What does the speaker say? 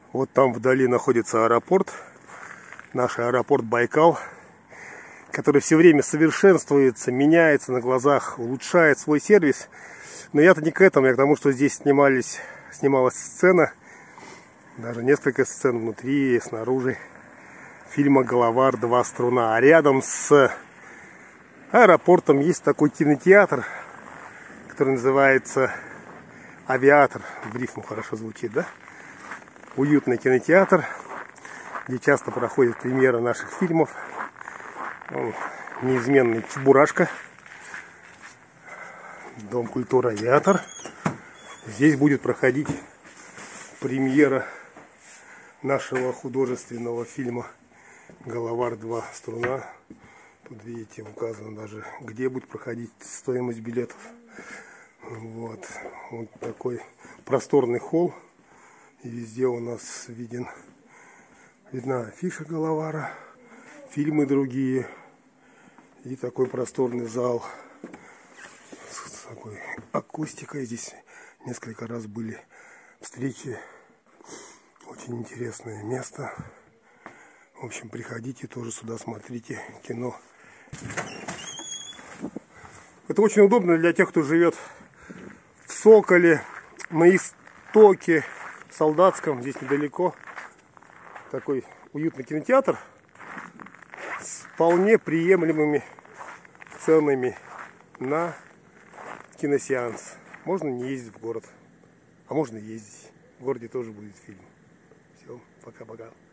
Вот там вдали находится аэропорт, наш аэропорт Байкал, который все время совершенствуется, меняется на глазах, улучшает свой сервис. Но я-то не к этому, я к тому, что здесь снималась сцена, даже несколько сцен внутри и снаружи фильма «Галавар 2. Струна». А рядом с аэропортом есть такой кинотеатр, который называется «Авиатор». В рифму хорошо звучит, да? Уютный кинотеатр, где часто проходит премьера наших фильмов. Он неизменный Чебурашка. Дом культуры «Авиатор». Здесь будет проходить премьера нашего художественного фильма «Галавар 2. Струна». Тут, видите, указано даже, где будет проходить стоимость билетов. Вот такой просторный холл. И везде у нас видна афиша Галавара, фильмы другие. И такой просторный зал с такой акустикой. Здесь несколько раз были встречи. Очень интересное место. В общем, приходите тоже сюда, смотрите кино. Это очень удобно для тех, кто живет в Соколе, на Истоке, в Солдатском, здесь недалеко. Такой уютный кинотеатр с вполне приемлемыми ценами на киносеанс. Можно не ездить в город, а можно ездить. В городе тоже будет фильм. Все, пока-пока.